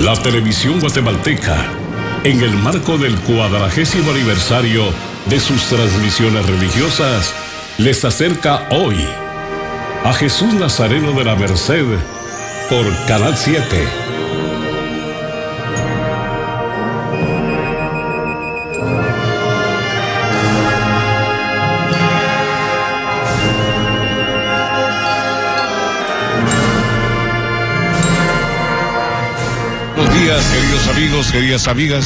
La televisión guatemalteca, en el marco del 40º aniversario de sus transmisiones religiosas, les acerca hoy a Jesús Nazareno de la Merced por Canal 7. Buenos días, queridos amigos, queridas amigas.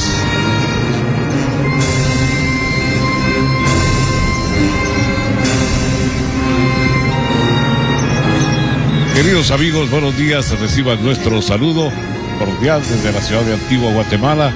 Queridos amigos, buenos días. Reciban nuestro saludo cordial desde la ciudad de Antigua, Guatemala.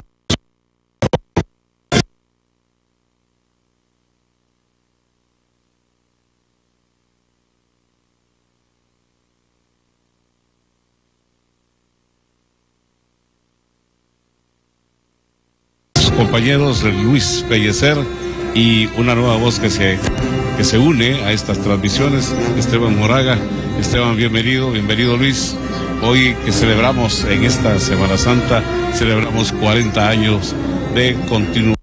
Compañeros Luis Pellecer y una nueva voz que se une a estas transmisiones, Esteban Moraga. Esteban, bienvenido Luis. Hoy que celebramos en esta Semana Santa, celebramos 40 años de continuidad.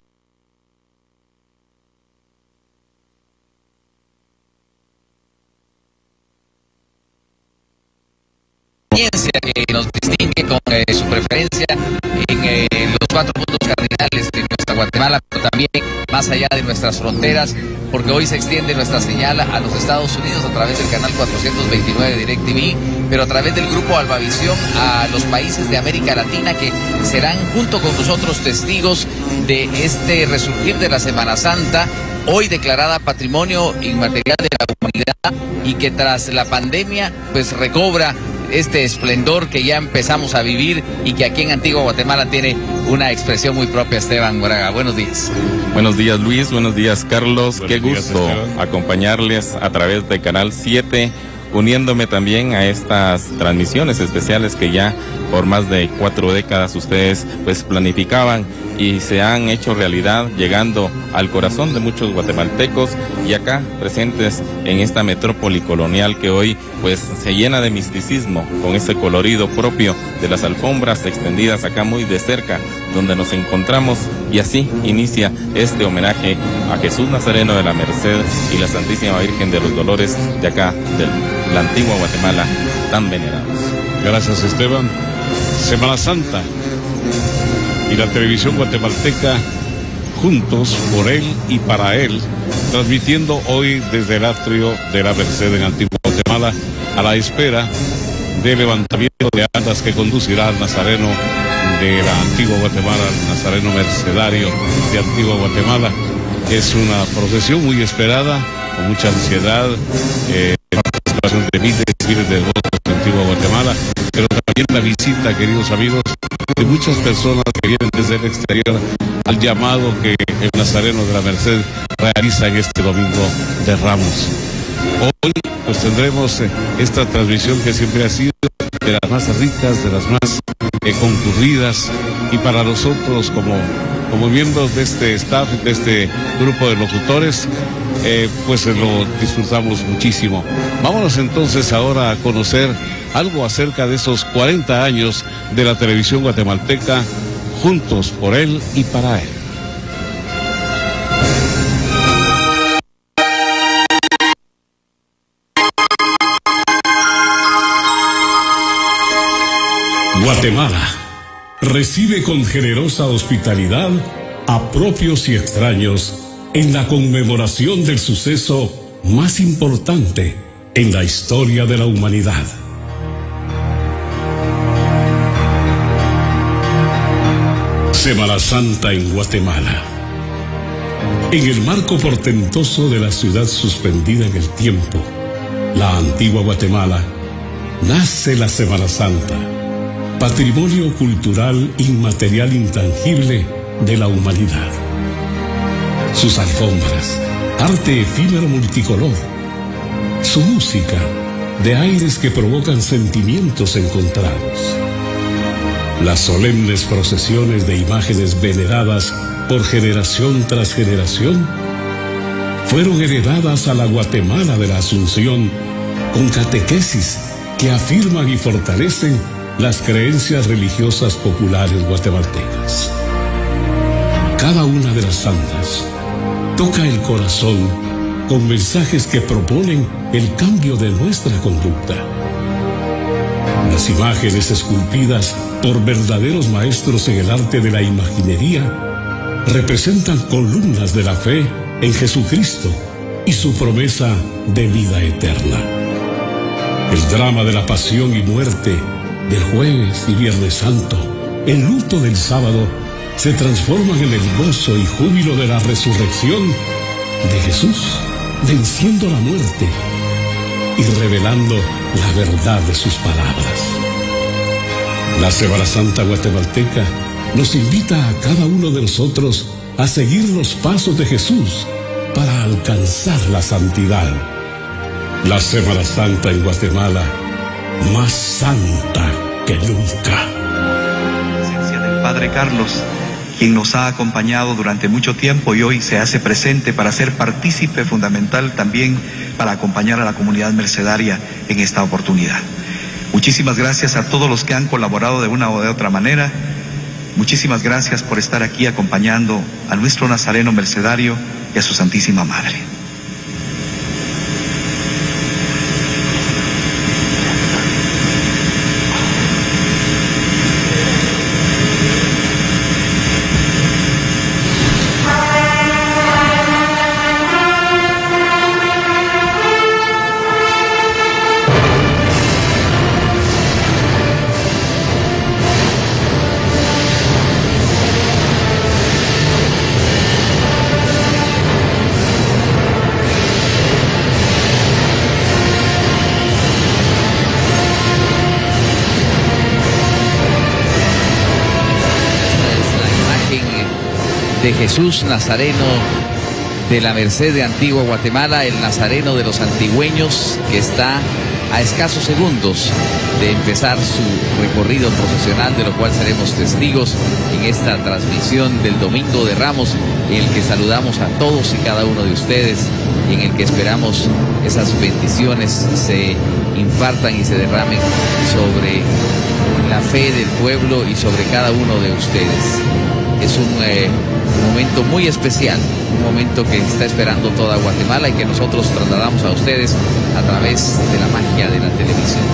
Que nos distingue con su preferencia en los 4 puntos cardinales de nuestra Guatemala, pero también más allá de nuestras fronteras, porque hoy se extiende nuestra señal a los Estados Unidos a través del canal 429 DirecTV, pero a través del grupo Albavisión a los países de América Latina, que serán junto con nosotros testigos de este resurgir de la Semana Santa, hoy declarada Patrimonio Inmaterial de la Humanidad, y que tras la pandemia pues recobra este esplendor que ya empezamos a vivir y que aquí en Antigua Guatemala tiene una expresión muy propia. Esteban Moraga, buenos días. Buenos días, Luis, buenos días, Carlos. Buenos Qué días, gusto Esteban. acompañarles a través de Canal 7, uniéndome también a estas transmisiones especiales que ya por más de 4 décadas ustedes pues planificaban y se han hecho realidad, llegando al corazón de muchos guatemaltecos y acá presentes en esta metrópoli colonial que hoy pues se llena de misticismo con ese colorido propio de las alfombras extendidas acá muy de cerca donde nos encontramos, y así inicia este homenaje a Jesús Nazareno de la Merced y la Santísima Virgen de los Dolores de acá de la Antigua Guatemala, tan venerados. Gracias, Esteban. Semana Santa y la televisión guatemalteca, juntos por él y para él, transmitiendo hoy desde el atrio de la Merced en Antigua Guatemala, a la espera del levantamiento de andas que conducirá al Nazareno de la Antigua Guatemala, al Nazareno Mercedario de Antigua Guatemala. Es una procesión muy esperada, con mucha ansiedad, participación de miles de devotos de Antigua Guatemala, pero también la visita, queridos amigos, de muchas personas que vienen desde el exterior al llamado que el Nazareno de la Merced realiza en este domingo de Ramos. Hoy pues tendremos esta transmisión que siempre ha sido de las más ricas, de las más concurridas, y para nosotros como miembros de este staff, de este grupo de locutores, pues lo disfrutamos muchísimo. Vámonos entonces ahora a conocer algo acerca de esos 40 años de la televisión guatemalteca, juntos por él y para él. Guatemala recibe con generosa hospitalidad a propios y extraños en la conmemoración del suceso más importante en la historia de la humanidad. Semana Santa en Guatemala. En el marco portentoso de la ciudad suspendida en el tiempo, la Antigua Guatemala, nace la Semana Santa, patrimonio cultural inmaterial intangible de la humanidad. Sus alfombras, arte efímero multicolor, su música, de aires que provocan sentimientos encontrados. Las solemnes procesiones de imágenes veneradas por generación tras generación fueron heredadas a la Guatemala de la Asunción con catequesis que afirman y fortalecen las creencias religiosas populares guatemaltecas. Cada una de las santas toca el corazón con mensajes que proponen el cambio de nuestra conducta. Las imágenes esculpidas por verdaderos maestros en el arte de la imaginería representan columnas de la fe en Jesucristo y su promesa de vida eterna. El drama de la pasión y muerte del jueves y viernes santo, el luto del sábado, se transforman en el gozo y júbilo de la resurrección de Jesús, venciendo la muerte y revelando la verdad de sus palabras. La Semana Santa guatemalteca nos invita a cada uno de nosotros a seguir los pasos de Jesús para alcanzar la santidad. La Semana Santa en Guatemala, más santa que nunca. La presencia del Padre Carlos, quien nos ha acompañado durante mucho tiempo y hoy se hace presente para ser partícipe fundamental también para acompañar a la comunidad mercedaria en esta oportunidad. Muchísimas gracias a todos los que han colaborado de una o de otra manera. Muchísimas gracias por estar aquí acompañando a nuestro Nazareno mercedario y a su Santísima Madre. De Jesús Nazareno de la Merced de Antigua Guatemala, el Nazareno de los antigüeños, que está a escasos segundos de empezar su recorrido procesional, de lo cual seremos testigos en esta transmisión del Domingo de Ramos, en el que saludamos a todos y cada uno de ustedes y en el que esperamos esas bendiciones se impartan y se derramen sobre la fe del pueblo y sobre cada uno de ustedes. Es un momento muy especial, un momento que está esperando toda Guatemala y que nosotros trasladamos a ustedes a través de la magia de la televisión.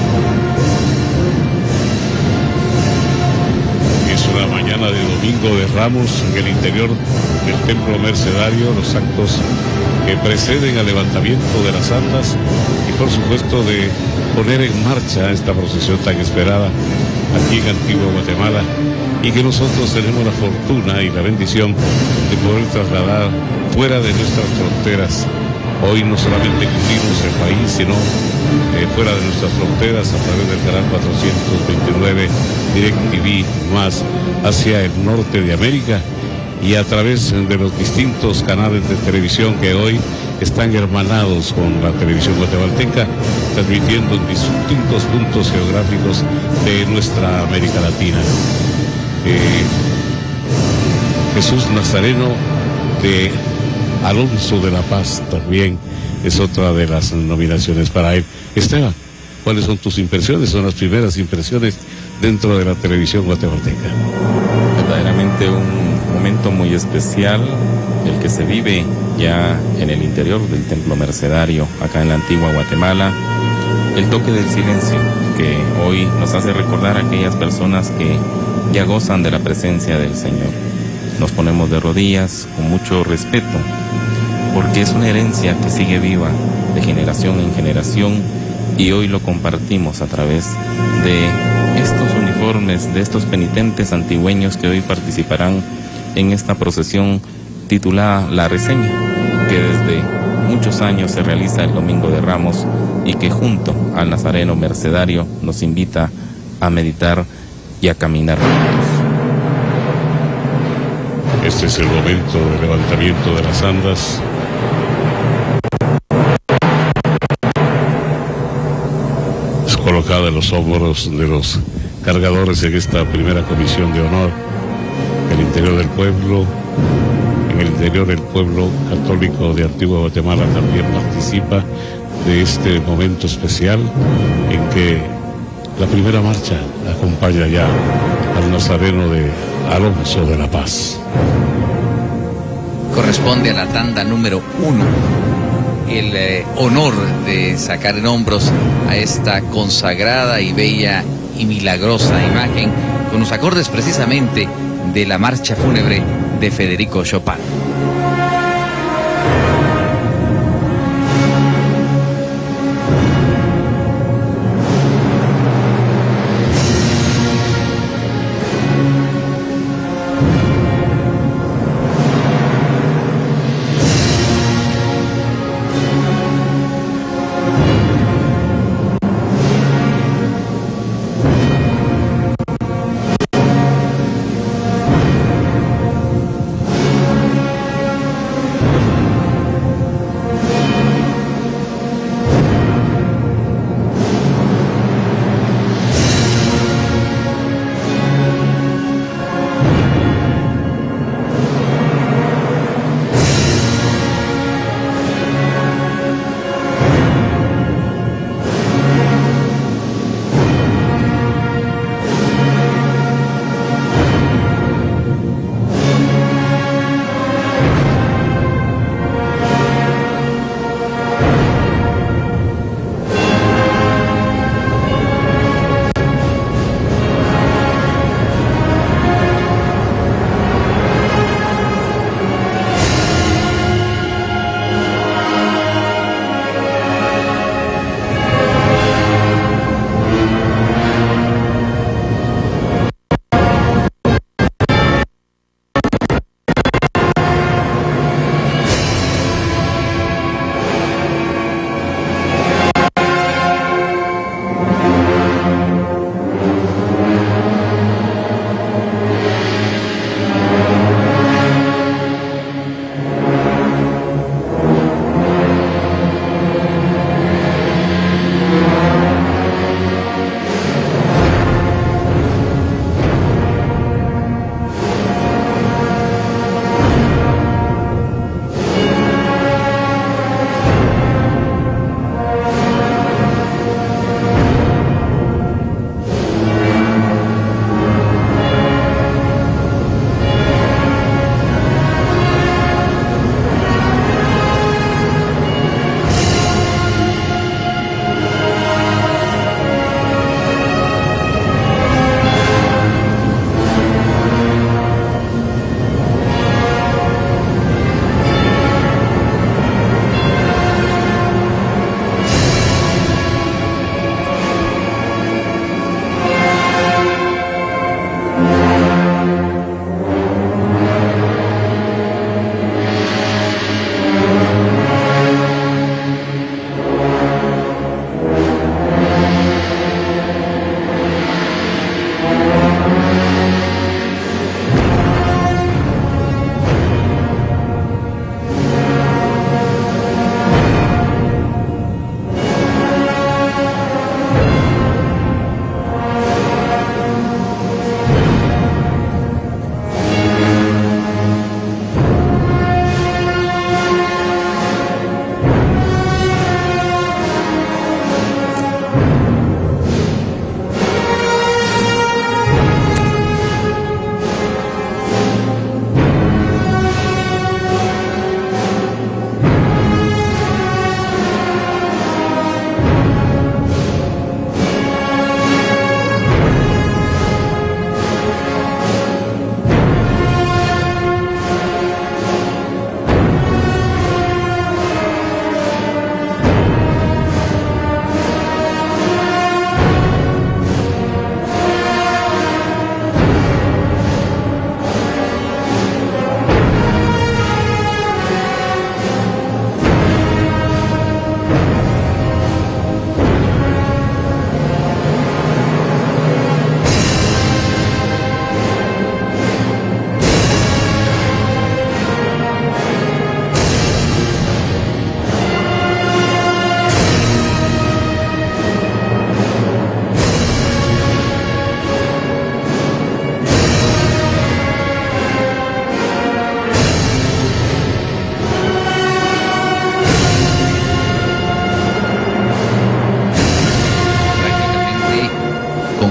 Es una mañana de Domingo de Ramos en el interior del Templo Mercedario, los actos que preceden al levantamiento de las andas y por supuesto de poner en marcha esta procesión tan esperada aquí en Antigua Guatemala, y que nosotros tenemos la fortuna y la bendición de poder trasladar fuera de nuestras fronteras. Hoy no solamente cubrimos el país, sino fuera de nuestras fronteras a través del canal 429 DirecTV más hacia el norte de América y a través de los distintos canales de televisión que hoy están hermanados con la televisión guatemalteca, transmitiendo en distintos puntos geográficos de nuestra América Latina. Jesús Nazareno de Alonso de la Paz también es otra de las nominaciones para él. Esteban, ¿cuáles son tus impresiones? Son las primeras impresiones dentro de la televisión guatemalteca. Verdaderamente un momento muy especial el que se vive ya en el interior del Templo Mercedario, acá en la Antigua Guatemala. El toque del silencio que hoy nos hace recordar a aquellas personas que ya gozan de la presencia del Señor. Nos ponemos de rodillas con mucho respeto, porque es una herencia que sigue viva de generación en generación y hoy lo compartimos a través de estos uniformes, de estos penitentes antigüeños que hoy participarán en esta procesión titulada La Reseña, que desde muchos años se realiza el Domingo de Ramos y que junto al Nazareno Mercedario nos invita a meditar y a caminar juntos. Este es el momento de levantamiento de las andas. Es colocada en los hombros de los cargadores en esta primera comisión de honor. En el interior del pueblo, en el interior del pueblo católico de Antigua Guatemala también participa de este momento especial en que La primera marcha acompaña ya al nazareno de Alonso de la Paz. Corresponde a la tanda número 1 el honor de sacar en hombros a esta consagrada y bella y milagrosa imagen con los acordes precisamente de la marcha fúnebre de Federico Chopin.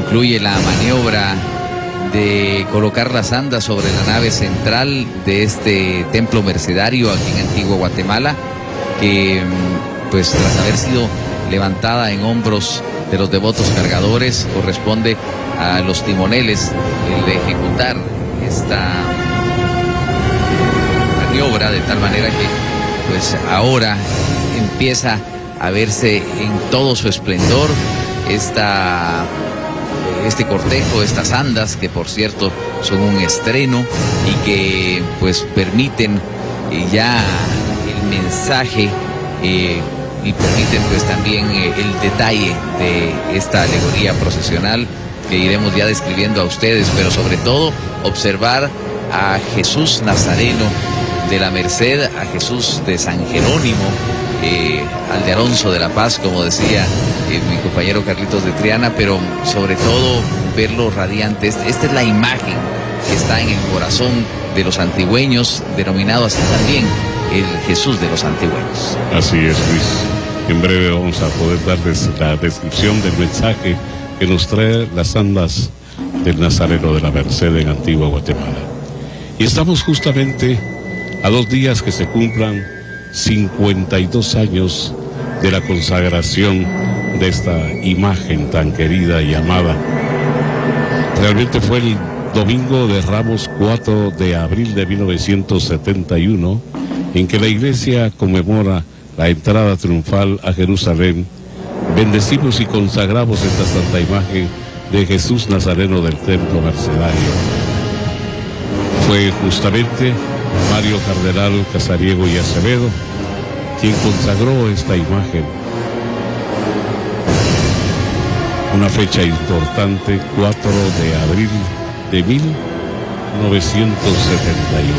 concluye la maniobra de colocar las andas sobre la nave central de este templo mercedario aquí en Antigua Guatemala, que pues tras haber sido levantada en hombros de los devotos cargadores, corresponde a los timoneles el de ejecutar esta maniobra, de tal manera que pues ahora empieza a verse en todo su esplendor este cortejo, estas andas, que por cierto son un estreno y que pues permiten ya el mensaje y permiten pues también el detalle de esta alegoría procesional que iremos ya describiendo a ustedes, pero sobre todo observar a Jesús Nazareno de la Merced, a Jesús de San Jerónimo, al de Alonso de la Paz, como decía mi compañero Carlitos de Triana, pero sobre todo verlo radiante. Esta es la imagen que está en el corazón de los antigüeños, denominado así también el Jesús de los antigüeños. Así es, Luis. En breve vamos a poder darles la descripción del mensaje que nos trae las andas del Nazareno de la Merced en Antigua Guatemala. Y estamos justamente a 2 días que se cumplan 52 años de la consagración de esta imagen tan querida y amada. Realmente fue el domingo de Ramos 4 de abril de 1971 en que la iglesia conmemora la entrada triunfal a Jerusalén. Bendecimos y consagramos esta santa imagen de Jesús Nazareno del Templo Mercedario. Fue justamente Mario Cardenal Casariego y Acevedo quien consagró esta imagen. Una fecha importante, 4 de abril de 1971.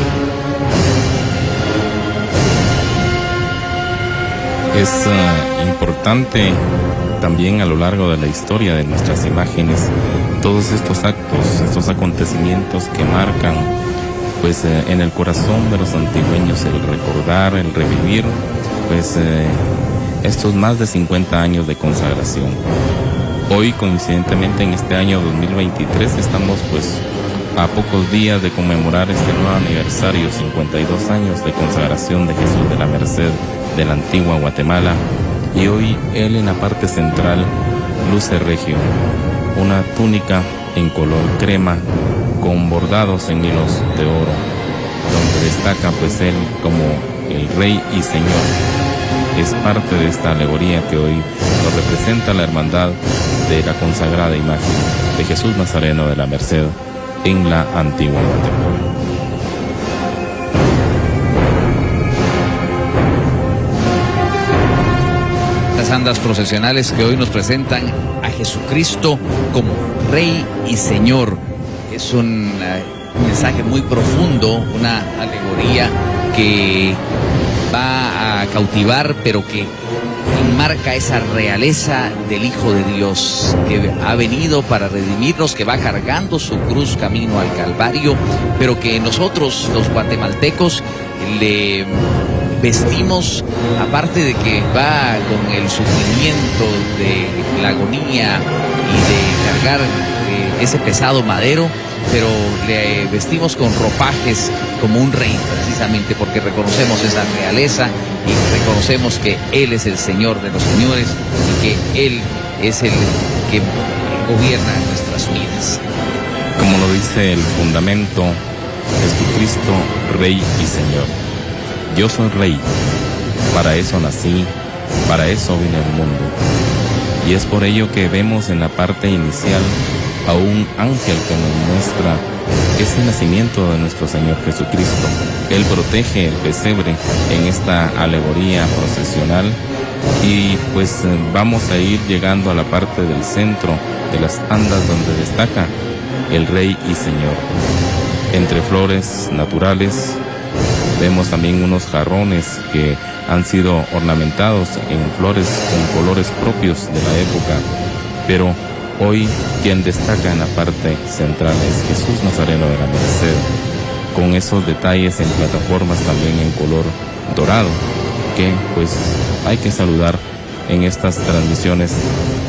Es importante también a lo largo de la historia de nuestras imágenes todos estos actos, estos acontecimientos que marcan pues en el corazón de los antigüeños el recordar, el revivir pues estos más de 50 años de consagración. Hoy, coincidentemente, en este año 2023 estamos pues a pocos días de conmemorar este nuevo aniversario, 52 años de consagración de Jesús de la Merced de la Antigua Guatemala, y hoy él en la parte central luce regio, una túnica en color crema con bordados en hilos de oro, donde destaca pues él como el Rey y Señor. Es parte de esta alegoría que hoy nos representa la hermandad de la consagrada imagen de Jesús Nazareno de la Merced en la Antigua Guatemala. Las andas procesionales que hoy nos presentan a Jesucristo como Rey y Señor. Es un mensaje muy profundo, una alegoría que va a cautivar, pero que enmarca esa realeza del Hijo de Dios, que ha venido para redimirnos, que va cargando su cruz camino al Calvario, pero que nosotros, los guatemaltecos, le vestimos, aparte de que va con el sufrimiento de la agonía y de cargar ese pesado madero, pero le vestimos con ropajes como un rey, precisamente porque reconocemos esa realeza y reconocemos que Él es el Señor de los señores y que Él es el que gobierna nuestras vidas. Como lo dice el fundamento, Jesucristo, Rey y Señor. Yo soy Rey, para eso nací, para eso vine al mundo. Y es por ello que vemos en la parte inicial a un ángel que nos muestra ese nacimiento de nuestro Señor Jesucristo. Él protege el pesebre en esta alegoría procesional y pues vamos a ir llegando a la parte del centro de las andas donde destaca el Rey y Señor. Entre flores naturales vemos también unos jarrones que han sido ornamentados en flores con colores propios de la época, pero hoy quien destaca en la parte central es Jesús Nazareno de la Merced, con esos detalles en plataformas también en color dorado, que pues hay que saludar en estas transmisiones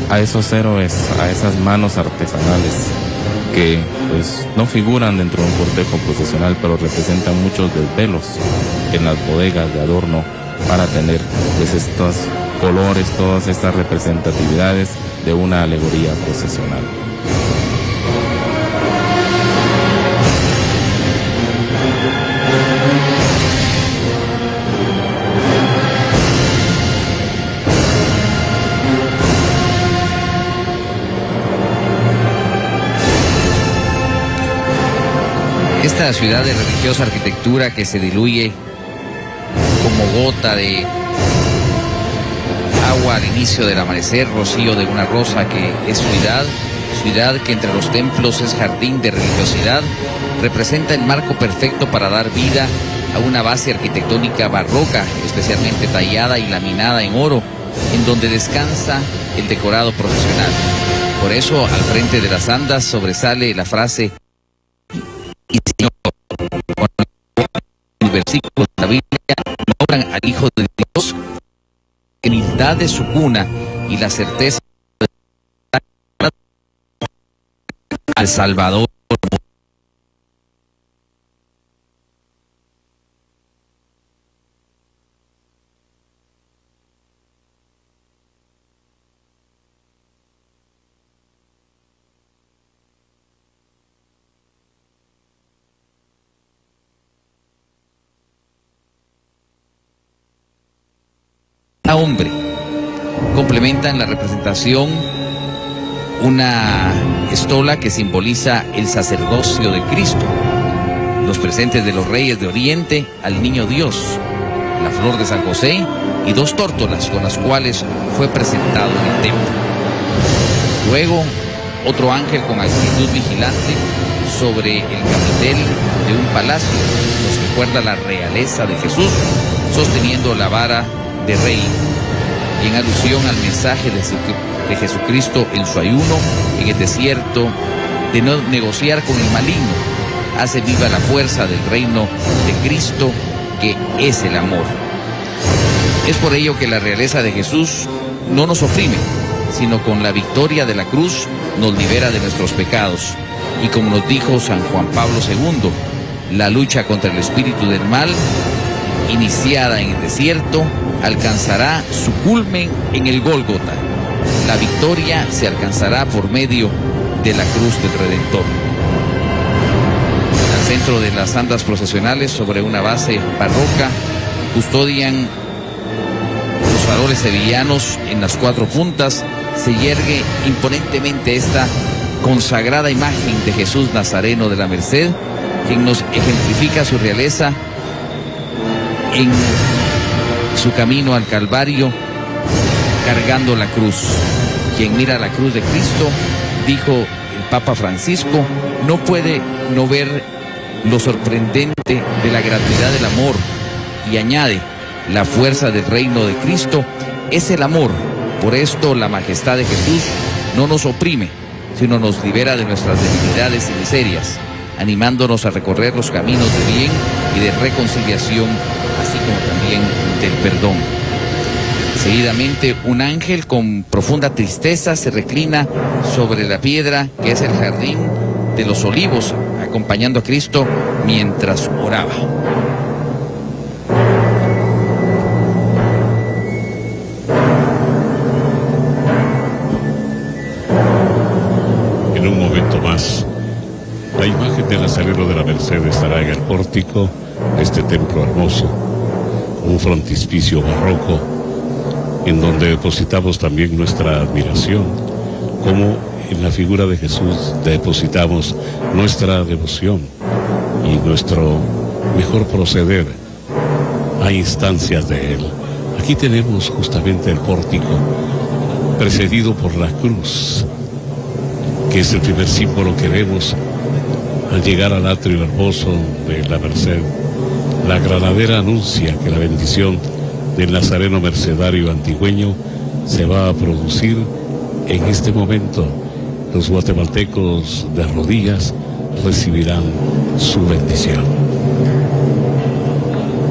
a esos héroes, a esas manos artesanales que pues no figuran dentro de un cortejo procesional, pero representan muchos desvelos en las bodegas de adorno para tener pues estos colores, todas estas representatividades de una alegoría procesional. Esta ciudad de religiosa arquitectura que se diluye como gota de agua al inicio del amanecer, rocío de una rosa, que es ciudad que entre los templos es jardín de religiosidad, representa el marco perfecto para dar vida a una base arquitectónica barroca, especialmente tallada y laminada en oro, en donde descansa el decorado procesional. Por eso, al frente de las andas sobresale la frase "Y Señor", con los versículos de la Biblia nombran al Hijo de Dios, la humildad de su cuna y la certeza al Salvador. Hombre, complementan la representación una estola que simboliza el sacerdocio de Cristo, los presentes de los reyes de Oriente al niño Dios, la flor de San José y 2 tórtolas con las cuales fue presentado en el templo. Luego, otro ángel con actitud vigilante sobre el capitel de un palacio, nos recuerda la realeza de Jesús sosteniendo la vara de rey, y en alusión al mensaje de Jesucristo en su ayuno en el desierto de no negociar con el maligno, hace viva la fuerza del reino de Cristo, que es el amor. Es por ello que la realeza de Jesús no nos oprime, sino con la victoria de la cruz nos libera de nuestros pecados, y como nos dijo San Juan Pablo II, la lucha contra el espíritu del mal, iniciada en el desierto, alcanzará su culmen en el Gólgota. La victoria se alcanzará por medio de la cruz del Redentor. Al centro de las andas procesionales, sobre una base barroca, custodian los faroles sevillanos en las 4 puntas, se yergue imponentemente esta consagrada imagen de Jesús Nazareno de la Merced, quien nos ejemplifica su realeza en su camino al Calvario, cargando la cruz. Quien mira la cruz de Cristo, dijo el Papa Francisco, no puede no ver lo sorprendente de la gratuidad del amor, y añade, la fuerza del reino de Cristo es el amor. Por esto la majestad de Jesús no nos oprime, sino nos libera de nuestras debilidades y miserias, animándonos a recorrer los caminos de bien y de reconciliación, así como también del perdón. Seguidamente, un ángel con profunda tristeza se reclina sobre la piedra que es el jardín de los olivos, acompañando a Cristo mientras oraba. En un momento más, la imagen del Nazareno de la Merced estará en el pórtico de este templo hermoso, un frontispicio barroco en donde depositamos también nuestra admiración, como en la figura de Jesús depositamos nuestra devoción y nuestro mejor proceder a instancias de Él. Aquí tenemos justamente el pórtico precedido por la cruz, que es el primer símbolo que vemos al llegar al atrio hermoso de la Merced. La granadera anuncia que la bendición del Nazareno mercedario antigüeño se va a producir en este momento. Los guatemaltecos de rodillas recibirán su bendición.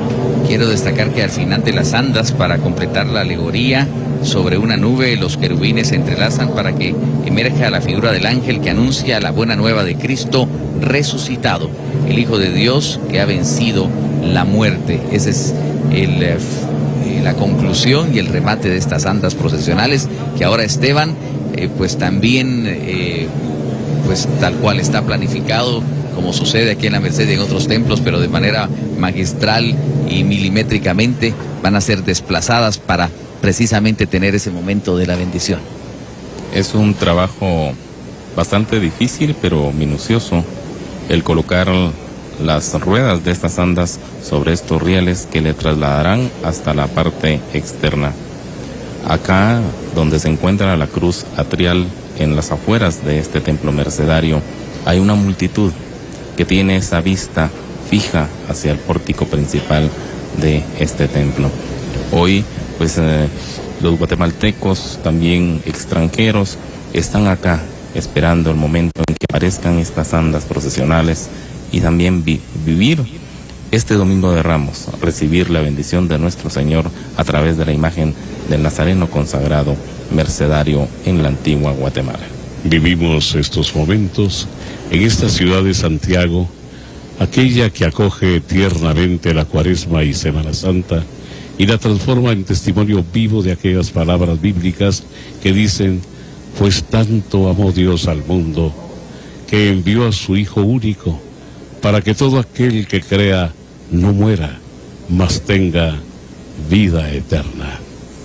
Quiero destacar que al final de las andas, para completar la alegoría, sobre una nube los querubines se entrelazan para que emerja la figura del ángel que anuncia la buena nueva de Cristo resucitado, el Hijo de Dios que ha vencido la muerte. Esa es la conclusión y el remate de estas andas procesionales, que ahora Esteban pues también pues tal cual está planificado, como sucede aquí en la Merced y en otros templos, pero de manera magistral y milimétricamente van a ser desplazadas para precisamente tener ese momento de la bendición. Es un trabajo bastante difícil, pero minucioso, el colocar las ruedas de estas andas sobre estos rieles que le trasladarán hasta la parte externa. Acá, donde se encuentra la cruz atrial, en las afueras de este templo mercedario, hay una multitud que tiene esa vista fija hacia el pórtico principal de este templo. Hoy, pues, los guatemaltecos, también extranjeros, están acá esperando el momento en que aparezcan estas andas procesionales y también vivir este Domingo de Ramos, recibir la bendición de nuestro Señor a través de la imagen del Nazareno consagrado mercedario en la antigua Guatemala. Vivimos estos momentos en esta ciudad de Santiago, aquella que acoge tiernamente la Cuaresma y Semana Santa y la transforma en testimonio vivo de aquellas palabras bíblicas que dicen: pues tanto amó Dios al mundo que envió a su Hijo único, para que todo aquel que crea no muera, mas tenga vida eterna.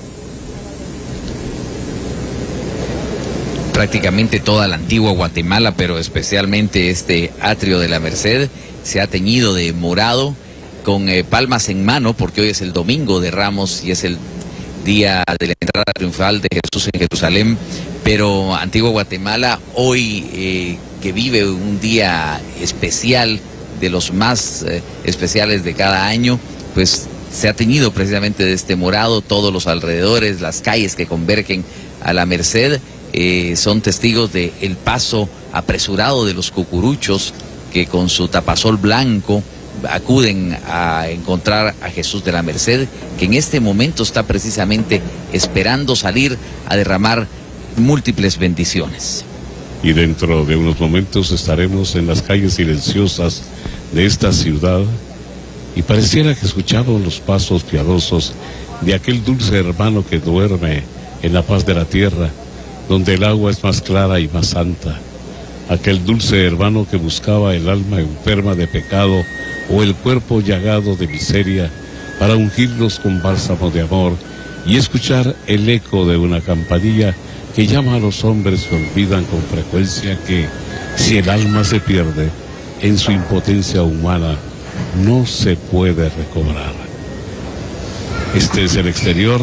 Prácticamente toda la antigua Guatemala, pero especialmente este atrio de la Merced, se ha teñido de morado, con palmas en mano, porque hoy es el Domingo de Ramos y es el día de la entrada triunfal de Jesús en Jerusalén. Pero antigua Guatemala, hoy que vive un día especial, de los más especiales de cada año, pues se ha teñido precisamente de este morado. Todos los alrededores, las calles que convergen a la Merced, son testigos del paso apresurado de los cucuruchos que con su tapasol blanco acuden a encontrar a Jesús de la Merced, que en este momento está precisamente esperando salir a derramar múltiples bendiciones. Y dentro de unos momentos estaremos en las calles silenciosas de esta ciudad y pareciera que escuchamos los pasos piadosos de aquel dulce hermano que duerme en la paz de la tierra, donde el agua es más clara y más santa. Aquel dulce hermano que buscaba el alma enferma de pecado o el cuerpo llagado de miseria para ungirlos con bálsamo de amor y escuchar el eco de una campanilla que llama a los hombres que olvidan con frecuencia que si el alma se pierde en su impotencia humana, no se puede recobrar. Este es el exterior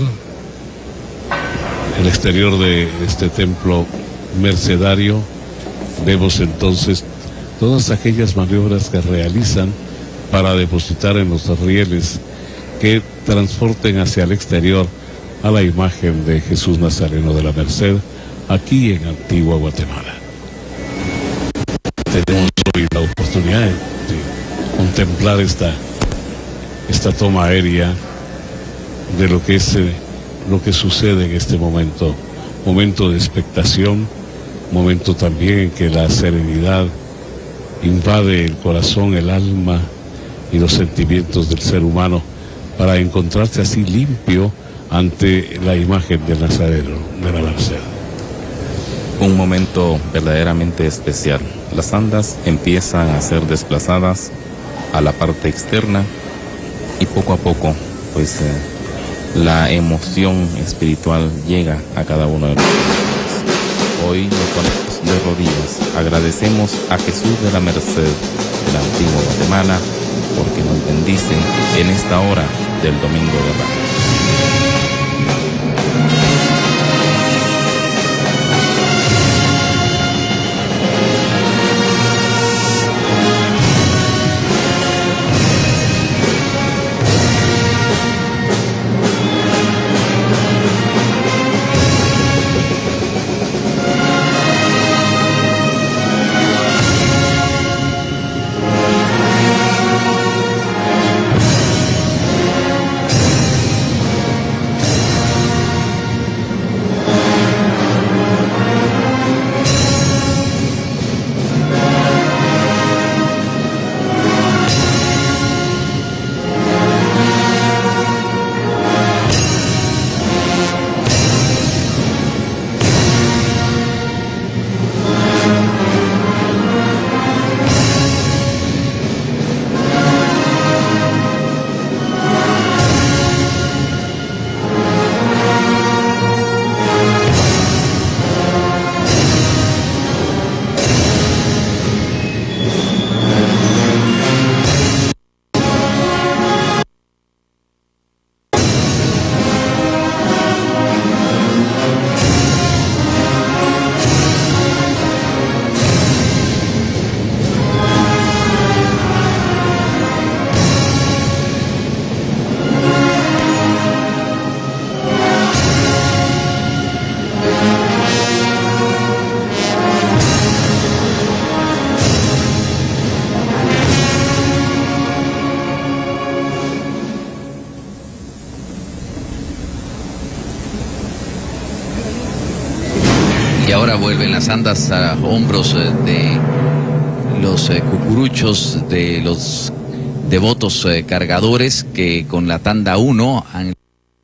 de este templo mercedario. Vemos entonces todas aquellas maniobras que realizan para depositar en los rieles que transporten hacia el exterior a la imagen de Jesús Nazareno de la Merced, aquí en Antigua Guatemala. Tenemos hoy la oportunidad de contemplar esta toma aérea de lo que sucede en este momento de expectación, momento también en que la serenidad invade el corazón, el alma y los sentimientos del ser humano para encontrarse así limpio ante la imagen del Nazareno de la Merced. Un momento verdaderamente especial. Las andas empiezan a ser desplazadas a la parte externa y poco a poco, pues, la emoción espiritual llega a cada uno de nosotros. Hoy nos ponemos de rodillas, agradecemos a Jesús de la Merced de la antigua Guatemala porque nos bendice en esta hora del Domingo de Ramos. Y ahora vuelven las andas a hombros de los cucuruchos, de los devotos cargadores que con la tanda 1 han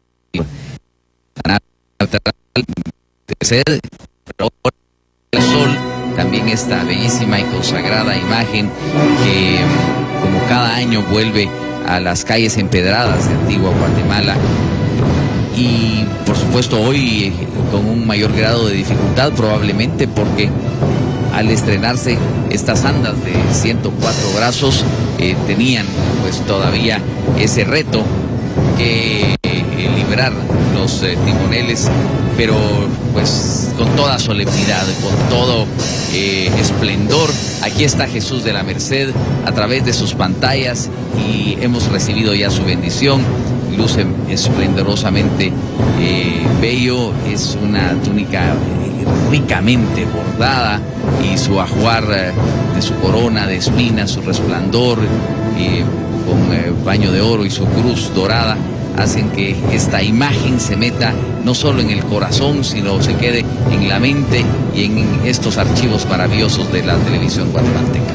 el sol, también esta bellísima y consagrada imagen que como cada año vuelve a las calles empedradas de Antigua Guatemala, y por supuesto hoy con un mayor grado de dificultad, probablemente porque al estrenarse estas andas de 104 brazos tenían pues todavía ese reto que librar los timoneles, pero pues con toda solemnidad, con todo esplendor. Aquí está Jesús de la Merced a través de sus pantallas y hemos recibido ya su bendición. Luce esplendorosamente bello, es una túnica ricamente bordada y su ajuar de su corona de espinas, su resplandor con baño de oro y su cruz dorada hacen que esta imagen se meta no solo en el corazón, sino se quede en la mente y en estos archivos maravillosos de la televisión guatemalteca.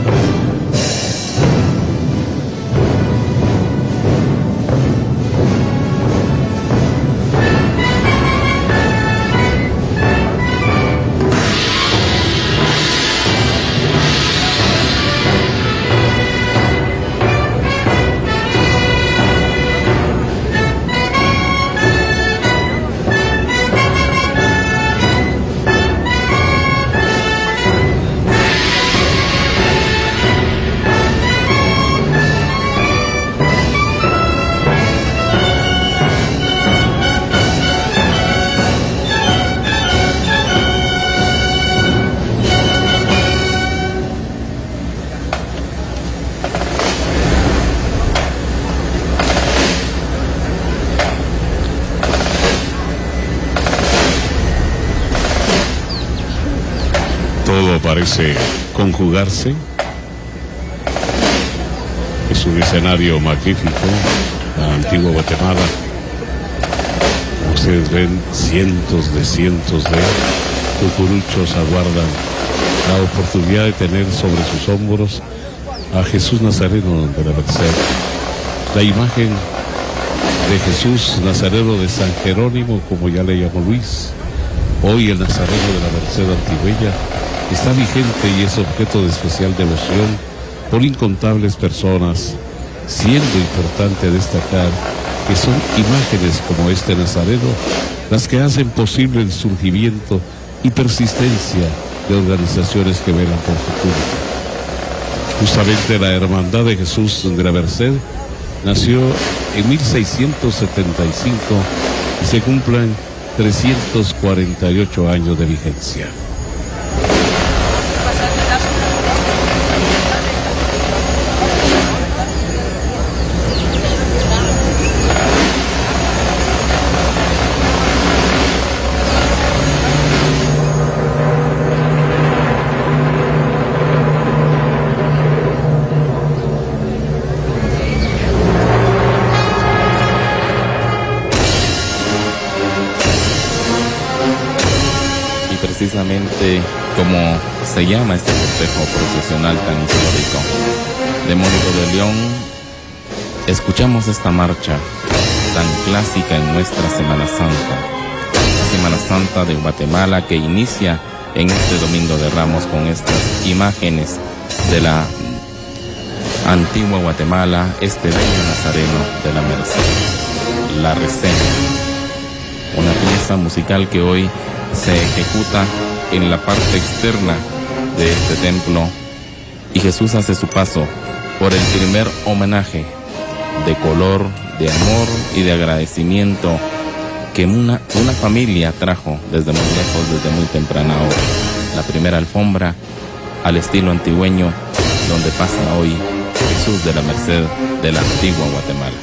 Todo parece conjugarse. Es un escenario magnífico, la Antigua Guatemala. Como ustedes ven, cientos de cucuruchos aguardan la oportunidad de tener sobre sus hombros a Jesús Nazareno de la Merced. La imagen de Jesús Nazareno de San Jerónimo, como ya le llamó Luis, hoy el Nazareno de la Merced Antigüeya, está vigente y es objeto de especial devoción por incontables personas, siendo importante destacar que son imágenes como este Nazareno las que hacen posible el surgimiento y persistencia de organizaciones que velan por su público. Justamente la Hermandad de Jesús de la Merced nació en 1675 y se cumplen 348 años de vigencia. Precisamente como se llama este cortejo procesional tan histórico de Mónico de León, escuchamos esta marcha tan clásica en nuestra Semana Santa, la Semana Santa de Guatemala, que inicia en este Domingo de Ramos con estas imágenes de la Antigua Guatemala, este bello Nazareno de la Merced, la reseña, una pieza musical que hoy se ejecuta en la parte externa de este templo, y Jesús hace su paso por el primer homenaje de color, de amor y de agradecimiento que una familia trajo desde muy lejos, desde muy temprana hora. La primera alfombra al estilo antigüeño, donde pasa hoy Jesús de la Merced de la Antigua Guatemala.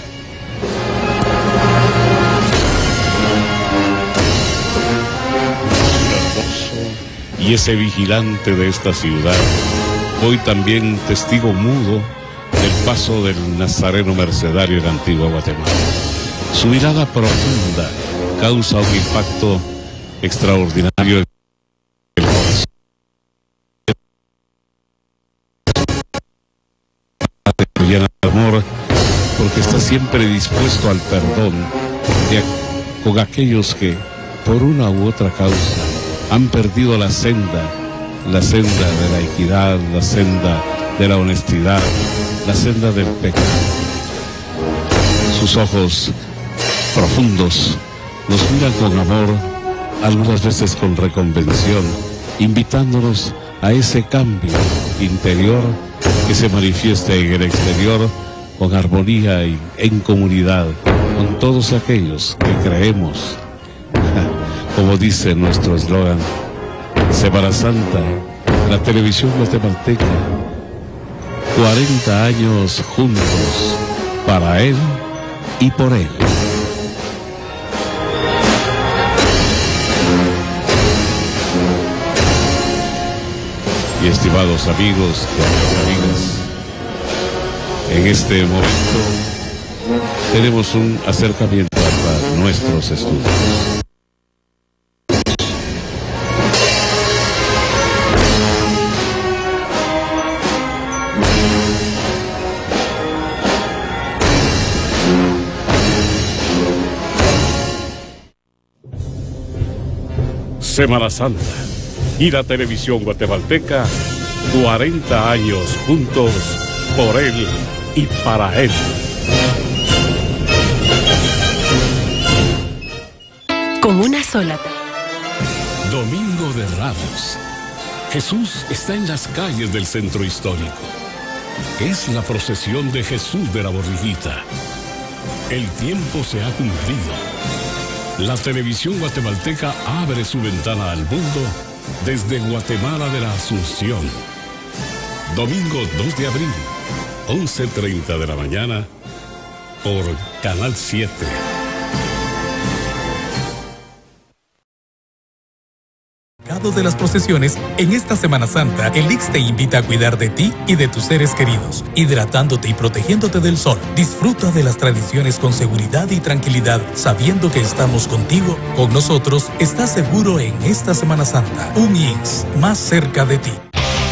Y ese vigilante de esta ciudad, hoy también testigo mudo del paso del Nazareno mercedario en Antigua Guatemala. Su mirada profunda causa un impacto extraordinario el corazón. Llena de amor, porque está siempre dispuesto al perdón con aquellos que, por una u otra causa, han perdido la senda de la equidad, la senda de la honestidad, la senda del pecado. Sus ojos profundos nos miran con amor, algunas veces con reconvención, invitándonos a ese cambio interior que se manifiesta en el exterior con armonía y en comunidad con todos aquellos que creemos. Como dice nuestro eslogan, Semana Santa, la televisión guatemalteca, 40 años juntos, para él y por él. Y estimados amigos y amigas, en este momento tenemos un acercamiento a nuestros estudios. Semana Santa y la televisión guatemalteca, 40 años juntos, por él y para él. Con una sola. Domingo de Ramos. Jesús está en las calles del centro histórico. Es la procesión de Jesús de la Borriguita. El tiempo se ha cumplido. La televisión guatemalteca abre su ventana al mundo desde Guatemala de la Asunción. Domingo 2 de abril, 11:30 de la mañana, por Canal 7. De las procesiones, en esta Semana Santa, el IX te invita a cuidar de ti y de tus seres queridos, hidratándote y protegiéndote del sol. Disfruta de las tradiciones con seguridad y tranquilidad, sabiendo que estamos contigo. Con nosotros, estás seguro en esta Semana Santa. Un IX más cerca de ti.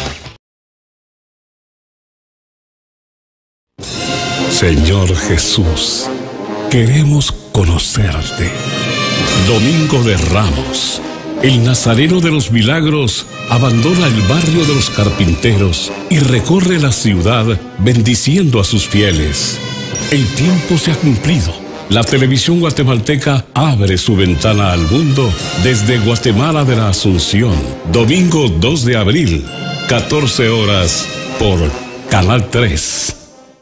Señor Jesús, queremos conocerte. Domingo de Ramos. El Nazareno de los Milagros abandona el barrio de los carpinteros y recorre la ciudad bendiciendo a sus fieles. El tiempo se ha cumplido. La televisión guatemalteca abre su ventana al mundo desde Guatemala de la Asunción. Domingo 2 de abril, 14 horas, por Canal 3.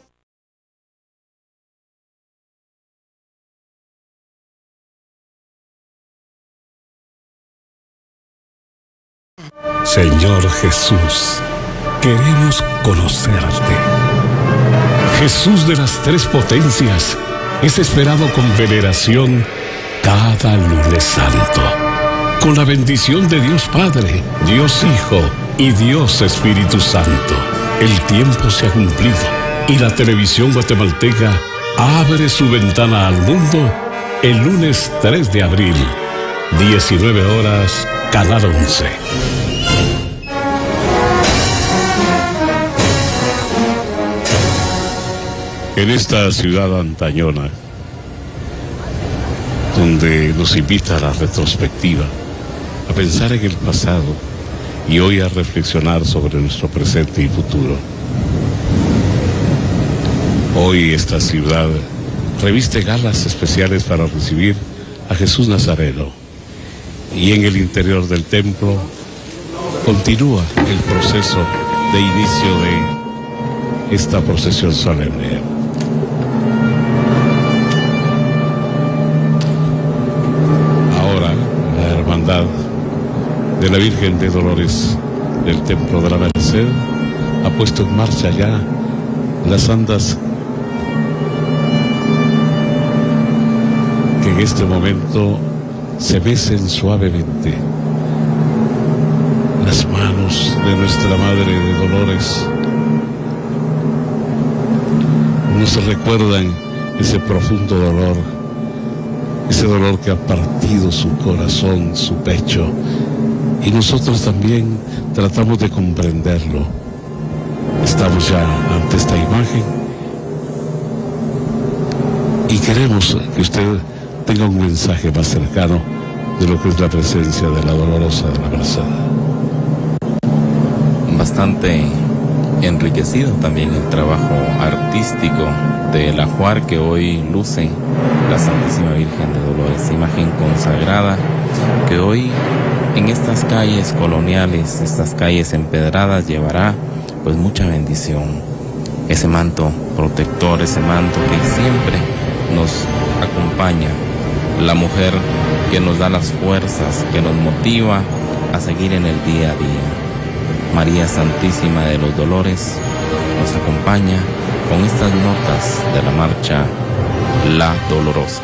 Señor Jesús, queremos conocerte. Jesús de las tres potencias es esperado con veneración cada lunes santo. Con la bendición de Dios Padre, Dios Hijo y Dios Espíritu Santo. El tiempo se ha cumplido y la televisión guatemalteca abre su ventana al mundo el lunes 3 de abril, 19 horas, Canal 11. En esta ciudad antañona, donde nos invita a la retrospectiva, a pensar en el pasado y hoy a reflexionar sobre nuestro presente y futuro. Hoy esta ciudad reviste galas especiales para recibir a Jesús Nazareno, y en el interior del templo continúa el proceso de inicio de esta procesión solemne. De la Virgen de Dolores del Templo de la Merced ha puesto en marcha ya las andas que en este momento se besen suavemente las manos de nuestra Madre de Dolores. Nos recuerdan ese profundo dolor, ese dolor que ha partido su corazón, su pecho, y nosotros también tratamos de comprenderlo. Estamos ya ante esta imagen y queremos que usted tenga un mensaje más cercano de lo que es la presencia de la Dolorosa de la Merced. Bastante enriquecido también el trabajo artístico del ajuar que hoy luce la Santísima Virgen de Dolores, imagen consagrada que hoy en estas calles coloniales, estas calles empedradas, llevará pues mucha bendición, ese manto protector, ese manto que siempre nos acompaña, la mujer que nos da las fuerzas, que nos motiva a seguir en el día a día. María Santísima de los Dolores nos acompaña con estas notas de la marcha La Dolorosa.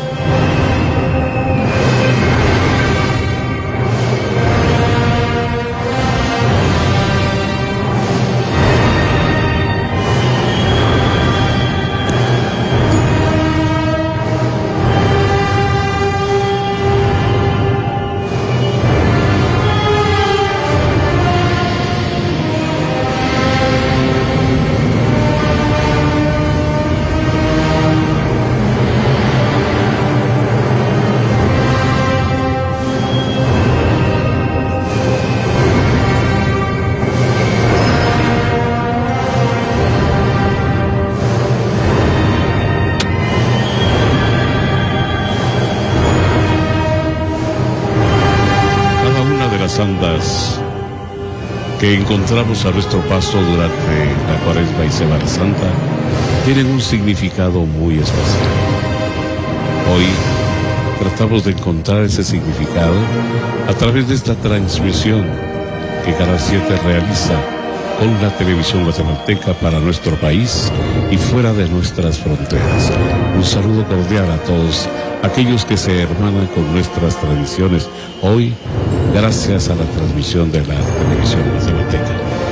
Santas que encontramos a nuestro paso durante la Cuaresma y Semana Santa tienen un significado muy especial. Hoy tratamos de encontrar ese significado a través de esta transmisión que Canal 7 realiza con la televisión guatemalteca para nuestro país y fuera de nuestras fronteras. Un saludo cordial a todos aquellos que se hermanan con nuestras tradiciones hoy, gracias a la transmisión de la televisión guatemalteca.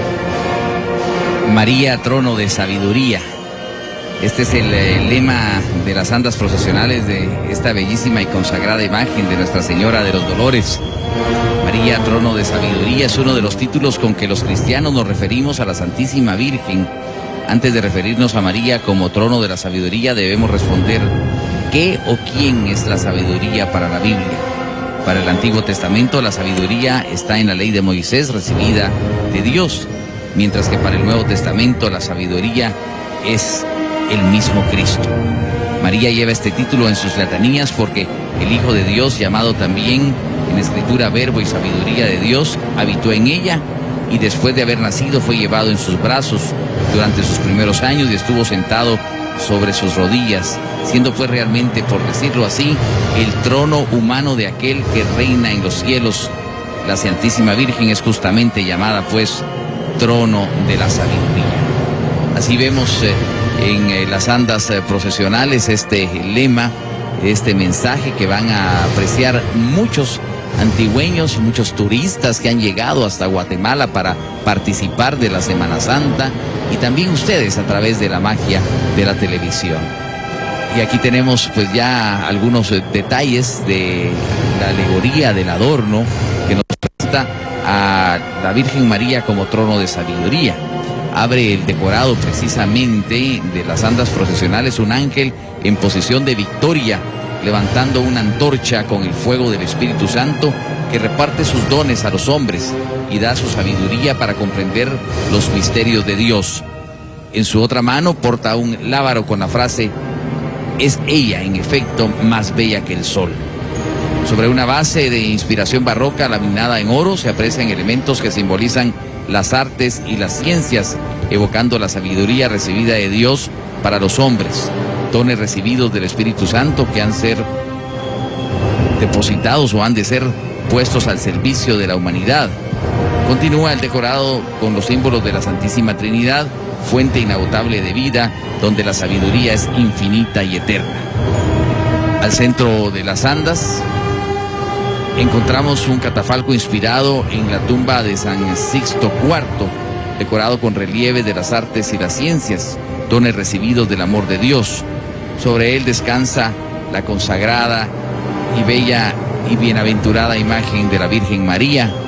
María, trono de sabiduría. Este es el lema de las andas procesionales de esta bellísima y consagrada imagen de Nuestra Señora de los Dolores. María, trono de sabiduría, es uno de los títulos con que los cristianos nos referimos a la Santísima Virgen. Antes de referirnos a María como trono de la sabiduría, debemos responder: ¿qué o quién es la sabiduría para la Biblia? Para el Antiguo Testamento, la sabiduría está en la ley de Moisés recibida de Dios, mientras que para el Nuevo Testamento la sabiduría es el mismo Cristo. María lleva este título en sus letanías porque el Hijo de Dios, llamado también en Escritura Verbo y Sabiduría de Dios, habitó en ella y después de haber nacido fue llevado en sus brazos durante sus primeros años y estuvo sentado sobre sus rodillas, siendo pues realmente, por decirlo así, el trono humano de aquel que reina en los cielos. La Santísima Virgen es justamente llamada pues trono de la sabiduría. Así vemos en las andas procesionales este lema, este mensaje que van a apreciar muchos antigüeños, muchos turistas que han llegado hasta Guatemala para participar de la Semana Santa, y también ustedes a través de la magia de la televisión. Y aquí tenemos pues ya algunos detalles de la alegoría del adorno que nos presenta a la Virgen María como trono de sabiduría. Abre el decorado precisamente de las andas procesionales un ángel en posición de victoria, levantando una antorcha con el fuego del Espíritu Santo, que reparte sus dones a los hombres y da su sabiduría para comprender los misterios de Dios. En su otra mano porta un lábaro con la frase: es ella, en efecto, más bella que el sol. Sobre una base de inspiración barroca laminada en oro se aprecian elementos que simbolizan las artes y las ciencias, evocando la sabiduría recibida de Dios para los hombres, dones recibidos del Espíritu Santo que han de ser depositados o han de ser puestos al servicio de la humanidad. Continúa el decorado con los símbolos de la Santísima Trinidad, fuente inagotable de vida, donde la sabiduría es infinita y eterna. Al centro de las andas encontramos un catafalco inspirado en la tumba de San Sixto IV, decorado con relieves de las artes y las ciencias, dones recibidos del amor de Dios. Sobre él descansa la consagrada y bella y bienaventurada imagen de la Virgen María,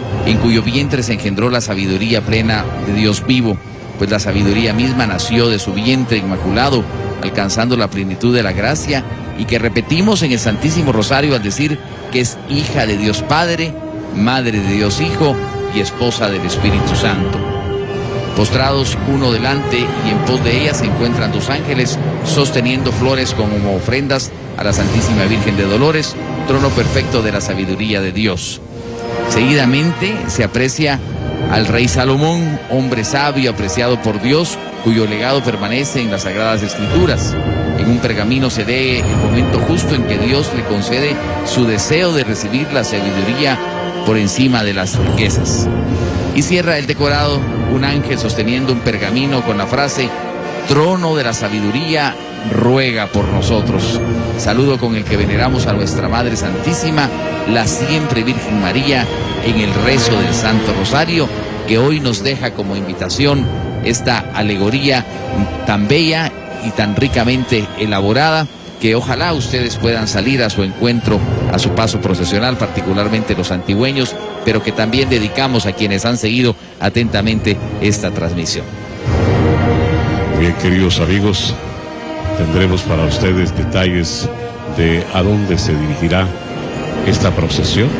en cuyo vientre se engendró la sabiduría plena de Dios vivo, pues la sabiduría misma nació de su vientre inmaculado, alcanzando la plenitud de la gracia, y que repetimos en el Santísimo Rosario al decir que es hija de Dios Padre, madre de Dios Hijo y esposa del Espíritu Santo. Postrados uno delante y en pos de ella se encuentran dos ángeles sosteniendo flores como ofrendas a la Santísima Virgen de Dolores, trono perfecto de la sabiduría de Dios. Seguidamente se aprecia al rey Salomón, hombre sabio apreciado por Dios, cuyo legado permanece en las Sagradas Escrituras. En un pergamino se lee el momento justo en que Dios le concede su deseo de recibir la sabiduría por encima de las riquezas. Y cierra el decorado un ángel sosteniendo un pergamino con la frase: trono de la sabiduría, ruega por nosotros. Saludo con el que veneramos a nuestra Madre Santísima, la siempre Virgen María, en el rezo del Santo Rosario, que hoy nos deja como invitación esta alegoría tan bella y tan ricamente elaborada, que ojalá ustedes puedan salir a su encuentro, a su paso procesional, particularmente los antigüeños, pero que también dedicamos a quienes han seguido atentamente esta transmisión. Bien, queridos amigos, tendremos para ustedes detalles de a dónde se dirigirá esta procesión.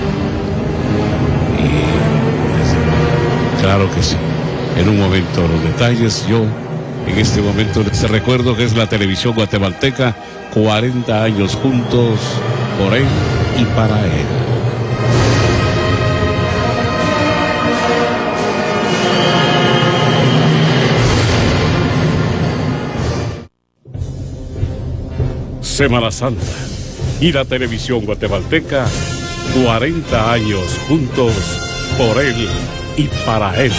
Y claro que sí, en un momento los detalles. Yo en este momento les recuerdo que es la televisión guatemalteca, 40 años juntos, por él y para él. Semana Santa y la televisión guatemalteca, 40 años juntos, por él y para él.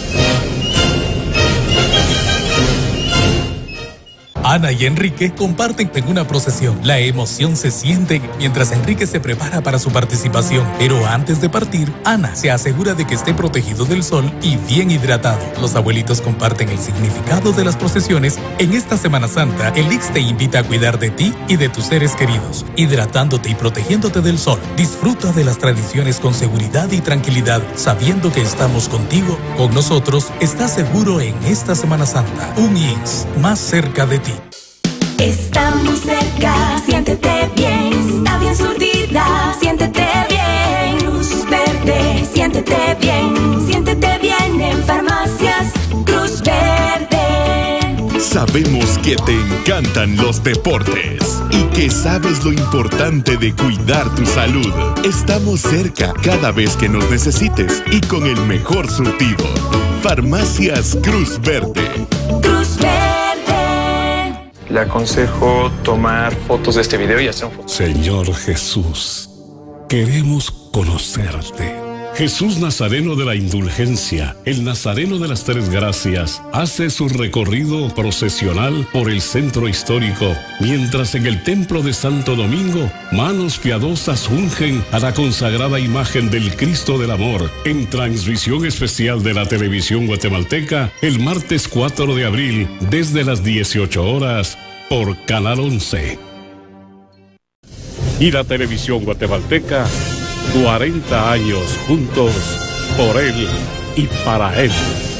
Ana y Enrique comparten en una procesión. La emoción se siente mientras Enrique se prepara para su participación. Pero antes de partir, Ana se asegura de que esté protegido del sol y bien hidratado. Los abuelitos comparten el significado de las procesiones. En esta Semana Santa, el IX te invita a cuidar de ti y de tus seres queridos, hidratándote y protegiéndote del sol. Disfruta de las tradiciones con seguridad y tranquilidad, sabiendo que estamos contigo. Con nosotros, estás seguro en esta Semana Santa. Un IX más cerca de ti. Está muy cerca, siéntete bien. Está bien surtida, siéntete bien. Cruz Verde, siéntete bien. Siéntete bien en Farmacias Cruz Verde. Sabemos que te encantan los deportes y que sabes lo importante de cuidar tu salud. Estamos cerca cada vez que nos necesites y con el mejor surtido. Farmacias Cruz Verde. Cruz Verde. Le aconsejo tomar fotos de este video y hacer un foto. Señor Jesús, queremos conocerte. Jesús Nazareno de la Indulgencia, el Nazareno de las Tres Gracias, hace su recorrido procesional por el centro histórico, mientras en el templo de Santo Domingo, manos piadosas ungen a la consagrada imagen del Cristo del Amor, en transmisión especial de la televisión guatemalteca, el martes 4 de abril, desde las 18 horas, por Canal 11. Y la televisión guatemalteca, 40 años juntos, por él y para él.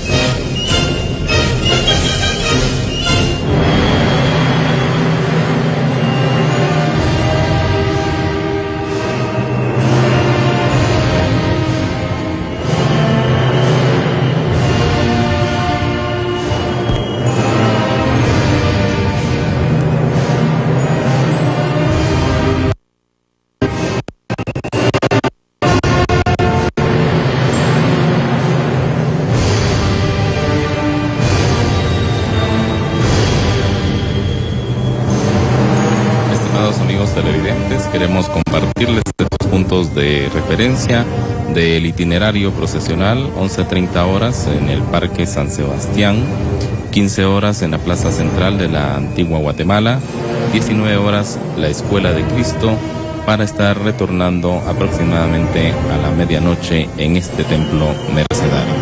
Televidentes, queremos compartirles estos puntos de referencia del itinerario procesional: 11:30 horas en el Parque San Sebastián, 15 horas en la Plaza Central de la Antigua Guatemala, 19 horas la Escuela de Cristo, para estar retornando aproximadamente a la medianoche en este templo mercedario.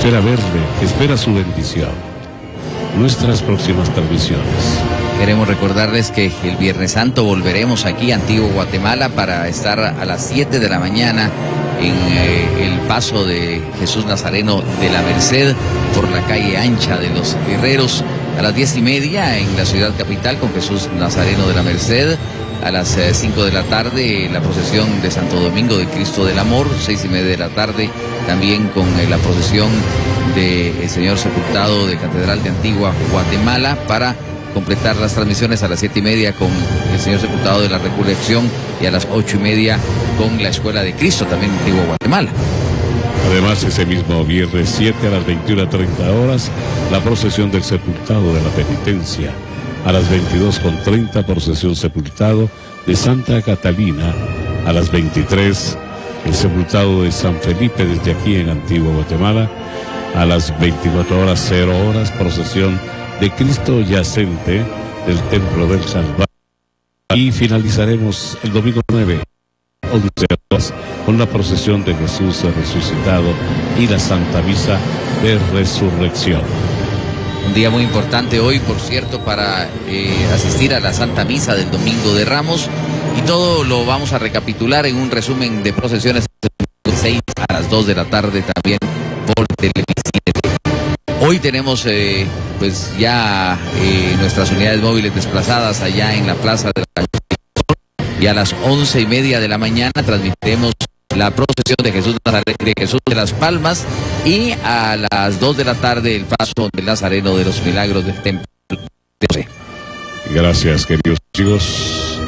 espera verle, espera su bendición. Nuestras próximas transmisiones. Queremos recordarles que el Viernes Santo volveremos aquí a Antigua Guatemala para estar a las 7 de la mañana en el paso de Jesús Nazareno de la Merced por la calle ancha de los Guerreros. A las 10:30 en la ciudad capital con Jesús Nazareno de la Merced. A las 5 de la tarde la procesión de Santo Domingo de Cristo del Amor. 6:30 de la tarde también con la procesión del Señor Sepultado de Catedral de Antigua Guatemala, para completar las transmisiones a las 7:30 con el Señor Sepultado de la Recolección, y a las 8:30 con la Escuela de Cristo, también en Antigua Guatemala. Además, ese mismo viernes 7 a las 21:30 horas, la procesión del Sepultado de la Penitencia. A las 22:30, procesión Sepultado de Santa Catalina. A las 23, el Sepultado de San Felipe desde aquí en Antigua Guatemala. A las 24:00, procesión de Cristo Yacente del Templo del Salvador. Y finalizaremos el domingo 9, 11 horas, con la procesión de Jesús resucitado y la Santa Misa de Resurrección. Un día muy importante hoy, por cierto, para asistir a la Santa Misa del Domingo de Ramos, y todo lo vamos a recapitular en un resumen de procesiones de 6 a las 2 de la tarde también por Televisión. Hoy tenemos pues ya nuestras unidades móviles desplazadas allá en la Plaza de la Constitución, y a las 11:30 de la mañana transmitiremos la procesión de Jesús de las Palmas, y a las 2 de la tarde el paso del Nazareno de los Milagros del Templo de José. Gracias, queridos amigos.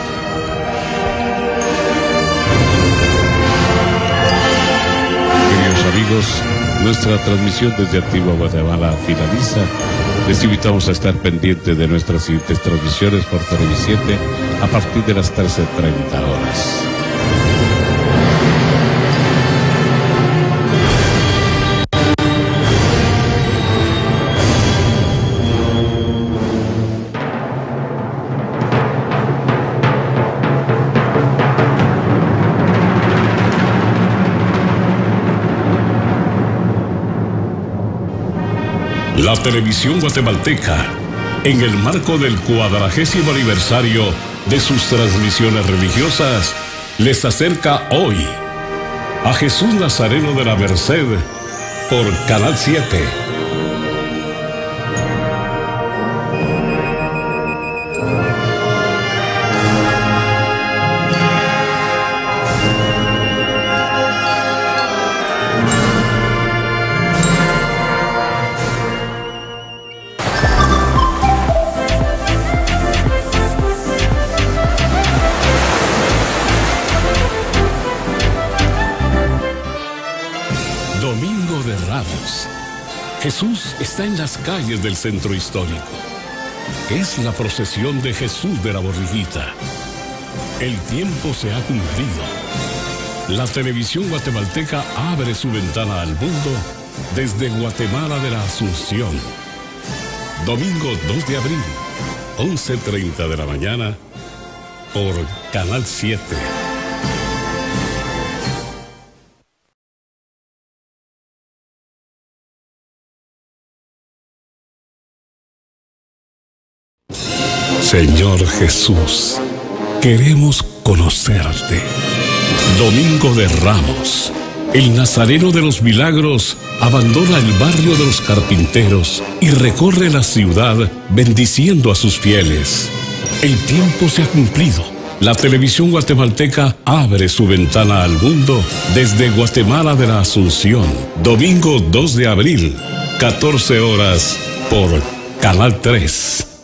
Queridos amigos, nuestra transmisión desde Antigua Guatemala finaliza. Les invitamos a estar pendientes de nuestras siguientes transmisiones por Televisión a partir de las 13:30 horas. La televisión guatemalteca, en el marco del 40º aniversario de sus transmisiones religiosas, les acerca hoy a Jesús Nazareno de la Merced por Canal 7. Domingo de Ramos. Jesús está en las calles del centro histórico. Es la procesión de Jesús de la Borriquita. El tiempo se ha cumplido. La televisión guatemalteca abre su ventana al mundo desde Guatemala de la Asunción. Domingo 2 de abril, 11:30 de la mañana, por Canal 7. Señor Jesús, queremos conocerte. Domingo de Ramos. El Nazareno de los Milagros abandona el barrio de los carpinteros y recorre la ciudad bendiciendo a sus fieles. El tiempo se ha cumplido. La televisión guatemalteca abre su ventana al mundo desde Guatemala de la Asunción. Domingo 2 de abril, 14 horas, por Canal 3.